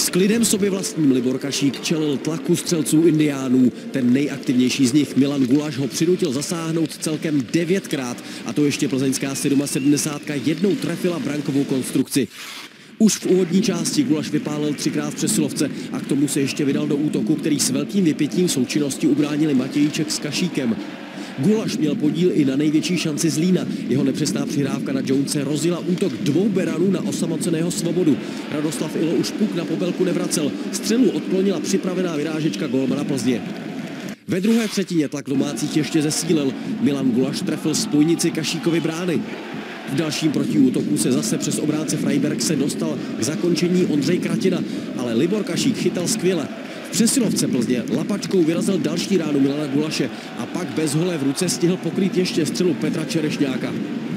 klidem sobě vlastním Libor Kašík čelil tlaku střelců Indiánů. Ten nejaktivnější z nich, Milan Gulaš, ho přinutil zasáhnout celkem 9krát. A to ještě plzeňská 77 jednou trefila brankovou konstrukci. Už v úvodní části Gulaš vypálil 3krát v přesilovce a k tomu se ještě vydal do útoku, který s velkým vypětím součinnosti ubránili Matějíček s Kašíkem. Gulaš měl podíl i na největší šanci Zlína. Jeho nepřesná přihrávka na Jonese rozjela útok dvou beranů na osamoceného Svobodu. Radoslav Ilo už puk na pobelku nevracel. Střelu odklonila připravená vyrážečka gólmana Plzně. Ve druhé třetině tlak domácích ještě zesílil. Milan Gulaš trefil spojnici Kašíkovy brány. V dalším protiútoku se zase přes obránce Freibergse dostal k zakončení Ondřej Kratina, ale Libor Kašík chytal skvěle. V přesilovce Plzně lapačkou vyrazil další ránu Milana Gulaše a pak bez hole v ruce stihl pokrýt ještě střelu Petra Čerešňáka.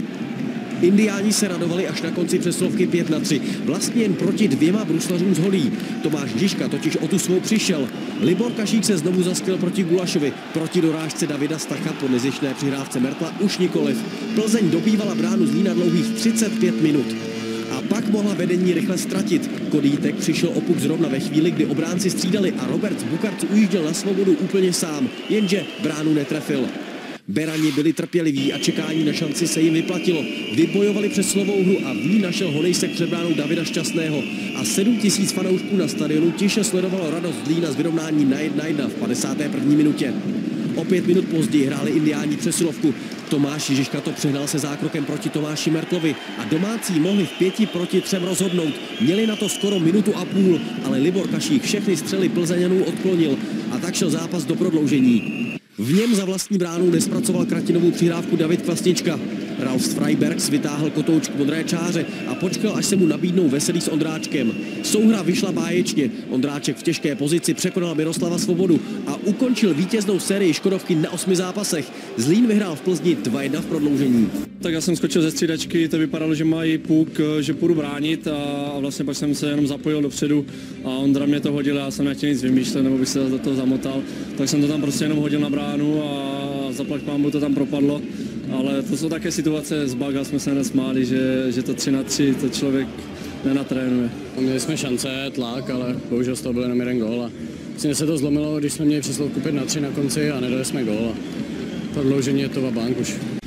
Indiáni se radovali až na konci přesilovky 5-3, vlastně jen proti dvěma bruslařům z holí. Tomáš Žižka totiž o tu svou přišel. Libor Kašík se znovu zaskvěl proti Gulašovi, proti dorážce Davida Stacha po nezištné přihrávce Mertla už nikoliv. Plzeň dobývala bránu Zlína dlouhých 35 minut. A pak mohla vedení rychle ztratit. Kodýtek přišel o puk zrovna ve chvíli, kdy obránci střídali a Robert Bukarc ujížděl na Svobodu úplně sám, jenže bránu netrefil. Berani byli trpěliví a čekání na šanci se jim vyplatilo. Vybojovali přesilovou hru a v ní našel Honejsek před bránou Davida Šťastného. A 7 000 fanoušků na stadionu tiše sledovalo radost Zlína s vyrovnáním na 1-1 v 51. minutě. O 5 minut později hráli Indiáni přesilovku. Tomáš Žižka to přehnal se zákrokem proti Tomáši Mertlovi a domácí mohli v 5-3 rozhodnout. Měli na to skoro minutu a půl, ale Libor Kašík všechny střely Plzeňanů odklonil a tak šel zápas do prodloužení. V něm za vlastní bránou nespracoval Kratinovou přihrávku David Kvasnička. Ralf Freibergs vytáhl kotouč k modré čáře a počkal, až se mu nabídnou Veselý s Ondráčkem. Souhra vyšla báječně. Ondráček v těžké pozici překonal Miroslava Svobodu a ukončil vítěznou sérii Škodovky na 8 zápasech. Zlín vyhrál v Plzni 2-1 v prodloužení. Tak já jsem skočil ze střídačky, to vypadalo, že mají puk, že půjdu bránit a vlastně pak jsem se jenom zapojil dopředu a Ondra mě to hodil, já jsem nechtěl nic vymýšlet, nebo bych se do toho zamotal, tak jsem to tam prostě jenom hodil na bránu a zaplať pánbůh to tam propadlo. Ale to jsou také situace z baga, jsme se nesmáli, že to 3-3 to člověk nenatrénuje. Měli jsme šance, tlak, ale bohužel z toho byl jenom jeden gól. Vlastně se to zlomilo, když jsme měli přesilovku 5-3 na konci a nedali jsme gól. Prodloužení je to vabank už.